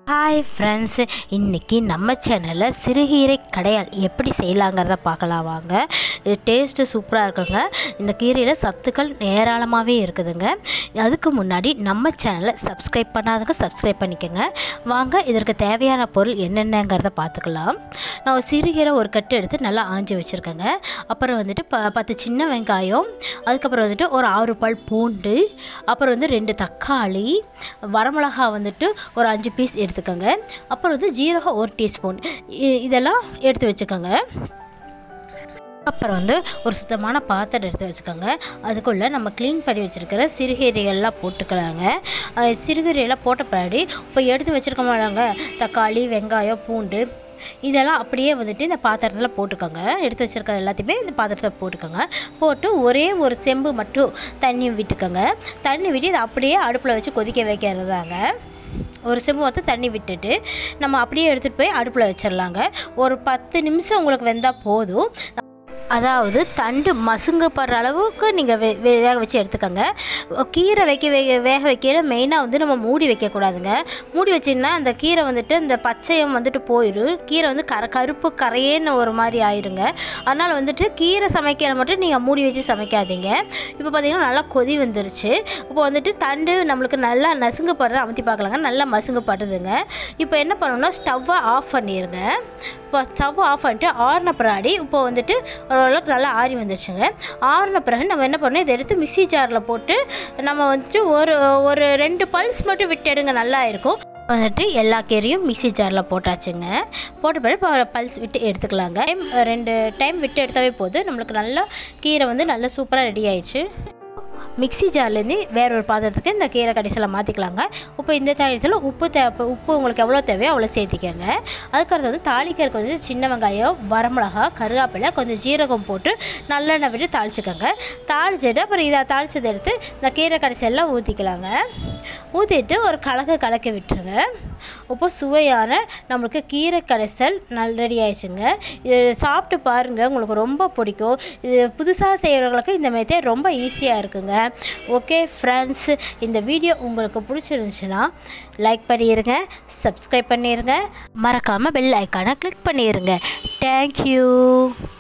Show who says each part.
Speaker 1: Hi friends, இன்றைக்கி நம்ம சேனலில் சிறுகீரை கடையால் எப்படி செய்யலாங்கிறத பார்க்கலாம் வாங்க. இது டேஸ்ட்டு சூப்பராக இருக்குங்க. இந்த கீரையில் சத்துக்கள் ஏராளமாகவே இருக்குதுங்க. அதுக்கு முன்னாடி நம்ம சேனலை சப்ஸ்கிரைப் பண்ணாதவங்க சப்ஸ்கிரைப் பண்ணிக்கோங்க. வாங்க, இதற்கு தேவையான பொருள் என்னென்னங்கிறத பார்த்துக்கலாம். நான் ஒரு சிறுகீரை ஒரு கட்டு எடுத்து நல்லா ஆஞ்சி வச்சுருக்கேங்க. அப்புறம் வந்துட்டு 10 சின்ன வெங்காயம், அதுக்கப்புறம் வந்துட்டு ஒரு 6 பல் பூண்டு, அப்புறம் வந்து 2 தக்காளி, வரமிளகா வந்துட்டு ஒரு 5 பீஸ் எடுத்துக்கோங்க. அப்புறம் வந்து ஜீரகம் 1 டீஸ்பூன் இதெல்லாம் எடுத்து வச்சுக்கோங்க. அப்புறம் வந்து ஒரு சுத்தமான பாத்திரம் எடுத்து வச்சுக்கோங்க. அதுக்குள்ளே நம்ம க்ளீன் பண்ணி வச்சுருக்கிற சிறுகீரைகள்லாம் போட்டுக்கலாங்க. சிறுகீரையெல்லாம் போட்ட பின்னாடி இப்போ எடுத்து வச்சுருக்கோம்லாங்க, தக்காளி, வெங்காயம், பூண்டு இதெல்லாம் அப்படியே வந்துட்டு இந்த பாத்திரத்தில் போட்டுக்கோங்க. எடுத்து வச்சுருக்கிற எல்லாத்தையுமே இந்த பாத்திரத்தில் போட்டுக்கோங்க. போட்டு ஒரே ஒரு செம்பு மட்டும் தண்ணி விட்டுக்கோங்க. தண்ணி விட்டு இதை அப்படியே அடுப்பில் வச்சு கொதிக்க வைக்கிறதாங்க. ஒரு செம்பு மொத்தம் தண்ணி விட்டுட்டு நம்ம அப்படியே எடுத்துகிட்டு போய் அடுப்பில் வச்சிடலாங்க. ஒரு 10 நிமிஷம் உங்களுக்கு வெந்தால் போதும். அதாவது தண்டு மசுங்கப்படுற அளவுக்கு நீங்கள் வேக வச்சு எடுத்துக்கோங்க. கீரை வேக வைக்கிற மெயினாக வந்து நம்ம மூடி வைக்கக்கூடாதுங்க. மூடி வச்சிங்கன்னா அந்த கீரை வந்துட்டு இந்த பச்சையம் வந்துட்டு போயிடும். கீரை வந்து கருப்பு கரையேன்னு ஒரு மாதிரி ஆயிருங்க. அதனால் வந்துட்டு கீரை சமைக்கிற மட்டும் நீங்கள் மூடி வச்சு சமைக்காதீங்க. இப்போ பார்த்திங்கன்னா நல்லா கொதி வந்துருச்சு. இப்போ வந்துட்டு தண்டு நம்மளுக்கு நல்லா நசுங்கப்படுற அமுத்தி பார்க்கலாங்க. நல்லா மசுங்கப்படுதுங்க. இப்போ என்ன பண்ணணும்னா ஸ்டவ்வை ஆஃப் பண்ணிடுங்க. இப்போ ஸ்டவ் ஆஃப் பண்ணிட்டு ஆறின பின்னாடி இப்போ வந்துட்டு ஓரளவுக்கு நல்லா ஆறி வந்துடுச்சுங்க. ஆறின பிறகு நம்ம என்ன பண்ணணும், இதை எடுத்து மிக்ஸி ஜாரில் போட்டு நம்ம வந்துட்டு ஒரு 2 பல்ஸ் மட்டும் விட்டு எடுங்க, நல்லா இருக்கும். வந்துட்டு எல்லா கீரையும் மிக்ஸி ஜாரில் போட்டாச்சுங்க. போட்ட பிறகு இப்போ பல்ஸ் விட்டு எடுத்துக்கலாங்க. 2 டைம் விட்டு எடுத்தாவே போதும். நம்மளுக்கு நல்லா கீரை வந்து நல்லா சூப்பராக ரெடி ஆயிடுச்சு. மிக்ஸி ஜார்லேருந்து வேற ஒரு பாத்திரத்துக்கு இந்த கீரை கடைசியில் மாற்றிக்கலாங்க. இப்போ இந்த தாளியத்தில் உப்பு உங்களுக்கு எவ்வளோ தேவையோ அவ்வளோ சேர்த்திக்கங்க. அதுக்கடுத்து வந்து தாளிக்கிறதுக்கு வந்து சின்ன வெங்காயம், வரமிளகா, கருவேப்பிலை, கொஞ்சம் ஜீரகம் போட்டு நல்லெண்ணெய் விட்டு தாளிச்சுக்கோங்க. தாளிச்சிட்டு அப்புறம் இதை தாளிச்சதை எடுத்து இந்த கீரை கடைசியெல்லாம் ஊற்றிக்கலாங்க. ஊற்றிட்டு ஒரு கலக்கி விட்டுருங்க. இப்போ சுவையான நம்மளுக்கு கீரை கடைசல் ரெடி ஆயிடுச்சுங்க. இது சாப்பிட்டு பாருங்கள், உங்களுக்கு ரொம்ப பிடிக்கும். இது புதுசாக செய்கிறவங்களுக்கு இந்த மெத்தட் ரொம்ப ஈஸியாக இருக்குங்க. ஓகே ஃப்ரெண்ட்ஸ், இந்த வீடியோ உங்களுக்கு பிடிச்சிருந்துச்சுன்னா லைக் பண்ணிடுங்க, சப்ஸ்கிரைப் பண்ணிடுங்க, மறக்காமல் பெல் ஐக்கானை கிளிக் பண்ணிடுங்க. தேங்க்யூ.